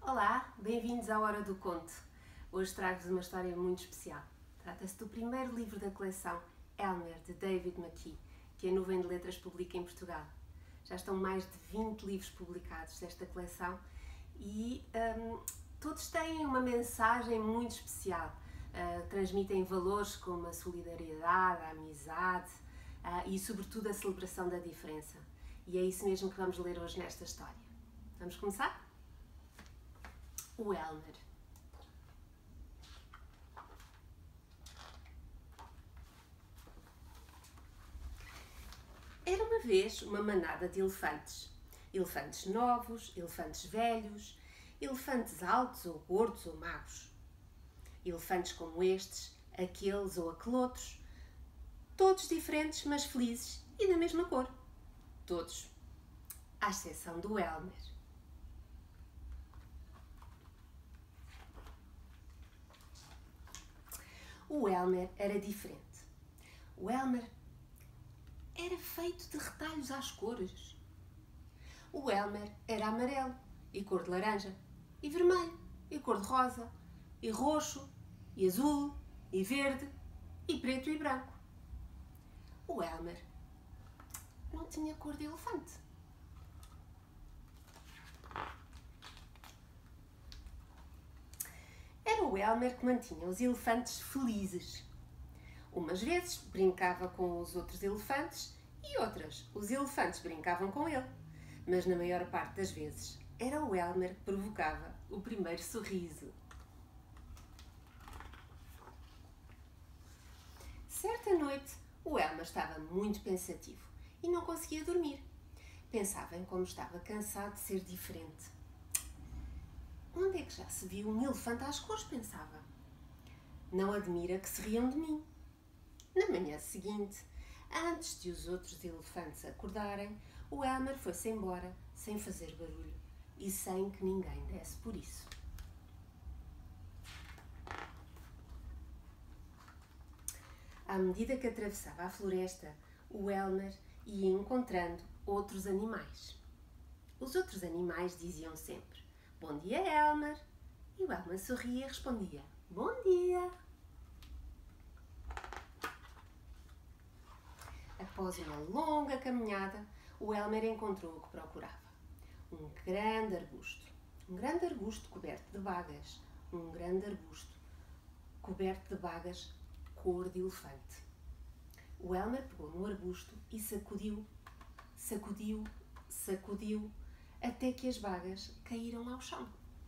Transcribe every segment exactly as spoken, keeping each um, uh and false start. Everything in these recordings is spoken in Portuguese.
Olá, bem-vindos à Hora do Conto. Hoje trago-vos uma história muito especial. Trata-se do primeiro livro da coleção Elmer, de David McKee, que a Nuvem de Letras publica em Portugal. Já estão mais de vinte livros publicados desta coleção e um, todos têm uma mensagem muito especial. Uh, transmitem valores como a solidariedade, a amizade uh, e, sobretudo, a celebração da diferença. E é isso mesmo que vamos ler hoje nesta história. Vamos começar? O Elmer. Era uma vez uma manada de elefantes. Elefantes novos, elefantes velhos, elefantes altos ou gordos ou magros. Elefantes como estes, aqueles ou aquele outros, todos diferentes mas felizes e da mesma cor. Todos, à exceção do Elmer. O Elmer era diferente. O Elmer era feito de retalhos às cores. O Elmer era amarelo e cor de laranja, e vermelho e cor de rosa, e roxo e azul e verde e preto e branco. O Elmer não tinha cor de elefante. Era o Elmer que mantinha os elefantes felizes. Umas vezes brincava com os outros elefantes e outras os elefantes brincavam com ele. Mas na maior parte das vezes era o Elmer que provocava o primeiro sorriso. Certa noite, o Elmer estava muito pensativo e não conseguia dormir. Pensava em como estava cansado de ser diferente. Onde é que já se viu um elefante às cores, pensava. Não admira que se riam de mim. Na manhã seguinte, antes de os outros elefantes acordarem, o Elmer foi-se embora sem fazer barulho e sem que ninguém desse por isso. À medida que atravessava a floresta, o Elmer ia encontrando outros animais. Os outros animais diziam sempre: "Bom dia, Elmer!" E o Elmer sorria e respondia: "Bom dia!" Após uma longa caminhada, o Elmer encontrou o que procurava. Um grande arbusto. Um grande arbusto coberto de bagas. Um grande arbusto coberto de bagas cor de elefante. O Elmer pegou no arbusto e sacudiu, sacudiu, sacudiu, até que as bagas caíram ao chão.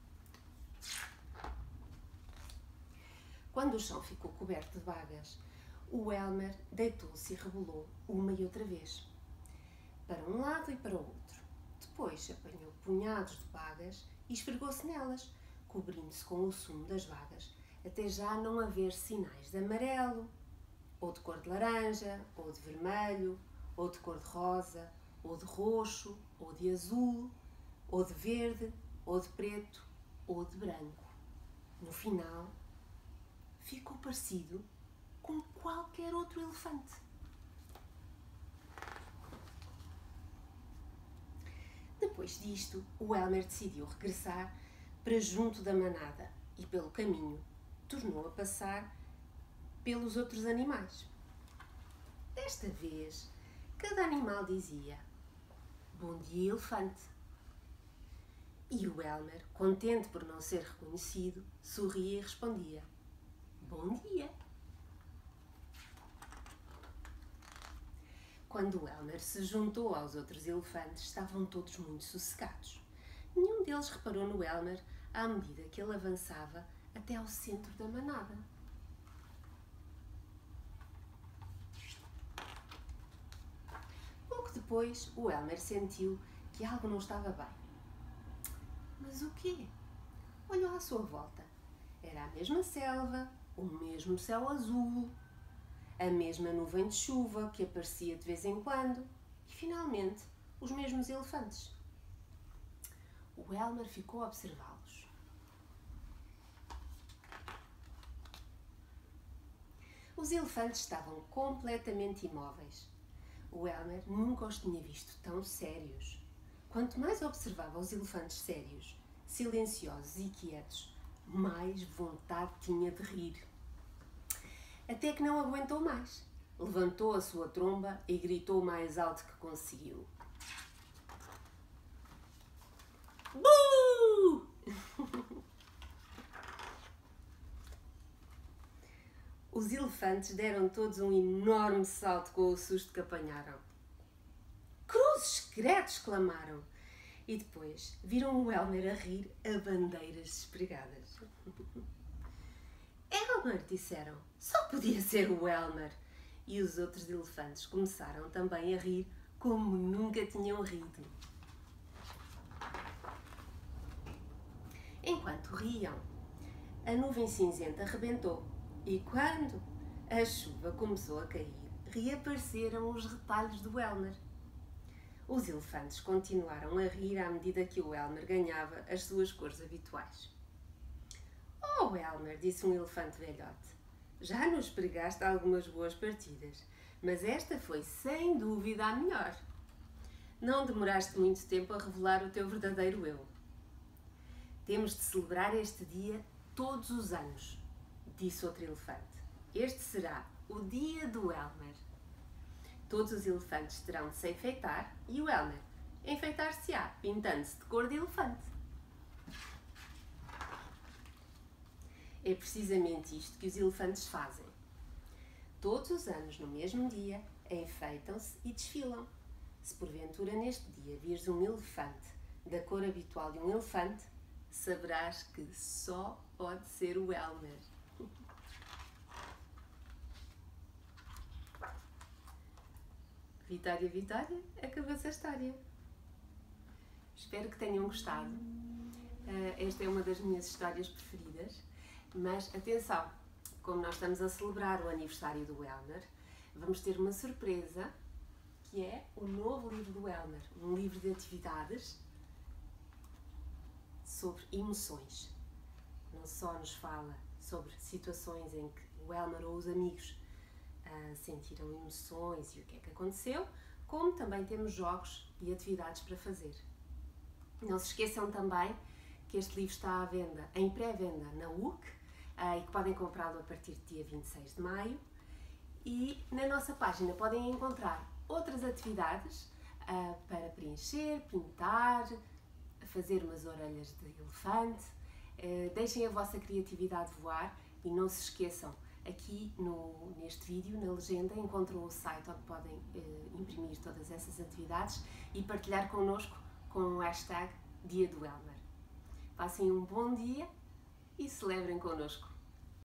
Quando o chão ficou coberto de bagas, o Elmer deitou-se e rebolou uma e outra vez, para um lado e para o outro. Depois apanhou punhados de bagas e esfregou-se nelas, cobrindo-se com o sumo das bagas, até já não haver sinais de amarelo, ou de cor de laranja, ou de vermelho, ou de cor de rosa, ou de roxo, ou de azul, ou de verde, ou de preto, ou de branco. No final, ficou parecido com qualquer outro elefante. Depois disto, o Elmer decidiu regressar para junto da manada e, pelo caminho, tornou a passar pelos outros animais. Desta vez, cada animal dizia: "Bom dia, elefante!" E o Elmer, contente por não ser reconhecido, sorria e respondia: "Bom dia!" Quando o Elmer se juntou aos outros elefantes, estavam todos muito sossegados. Nenhum deles reparou no Elmer à medida que ele avançava até ao centro da manada. Pouco depois, o Elmer sentiu que algo não estava bem. Mas o quê? Olhou à sua volta. Era a mesma selva, o mesmo céu azul, a mesma nuvem de chuva que aparecia de vez em quando e, finalmente, os mesmos elefantes. O Elmer ficou a observá-los. Os elefantes estavam completamente imóveis. O Elmer nunca os tinha visto tão sérios. Quanto mais observava os elefantes sérios, silenciosos e quietos, mais vontade tinha de rir. Até que não aguentou mais. Levantou a sua tromba e gritou o mais alto que conseguiu. Bu! Os elefantes deram todos um enorme salto com o susto que apanharam. Cruzes credos! Clamaram. E depois viram o Elmer a rir a bandeiras despregadas. Elmer, disseram. Só podia ser o Elmer. E os outros elefantes começaram também a rir como nunca tinham rido. Enquanto riam, a nuvem cinzenta rebentou e quando a chuva começou a cair, reapareceram os retalhos do Elmer. Os elefantes continuaram a rir à medida que o Elmer ganhava as suas cores habituais. Oh, Elmer, disse um elefante velhote, já nos pregaste algumas boas partidas, mas esta foi sem dúvida a melhor. Não demoraste muito tempo a revelar o teu verdadeiro eu. Temos de celebrar este dia todos os anos, disse outro elefante. Este será o dia do Elmer. Todos os elefantes terão de se enfeitar e o Elmer enfeitar-se-á, pintando-se de cor de elefante. É precisamente isto que os elefantes fazem. Todos os anos, no mesmo dia, enfeitam-se e desfilam. Se porventura neste dia vires um elefante da cor habitual de um elefante, saberás que só pode ser o Elmer. Vitória, Vitória, acabou-se a história. Espero que tenham gostado. Esta é uma das minhas histórias preferidas. Mas atenção, como nós estamos a celebrar o aniversário do Elmer, vamos ter uma surpresa, que é o novo livro do Elmer. Um livro de atividades sobre emoções. Não só nos fala sobre situações em que o Elmer ou os amigos uh, sentiram emoções e o que é que aconteceu, como também temos jogos e atividades para fazer. Não se esqueçam também que este livro está à venda, em pré-venda na U C, uh, e que podem comprá-lo a partir do dia vinte e seis de maio. E na nossa página podem encontrar outras atividades uh, para preencher, pintar, fazer umas orelhas de elefante. Uh, deixem a vossa criatividade voar e não se esqueçam, aqui no, neste vídeo, na legenda, encontram o site onde podem uh, imprimir todas essas atividades e partilhar connosco com o hashtag Dia do Elmer. Passem um bom dia e celebrem connosco.